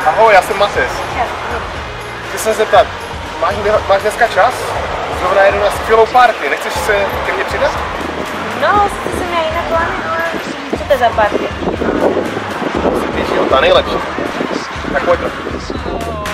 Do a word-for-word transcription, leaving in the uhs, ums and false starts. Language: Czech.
Ahoj, já jsem Matis. Chci se zeptat, máš, máš dneska čas? Zrovna jedu na skvělou party, nechceš se ke mně přidat? No, sice jsem měla jiné plány, ale co to je za party? Víš, jo, ta nejlepší. Tak pojďme.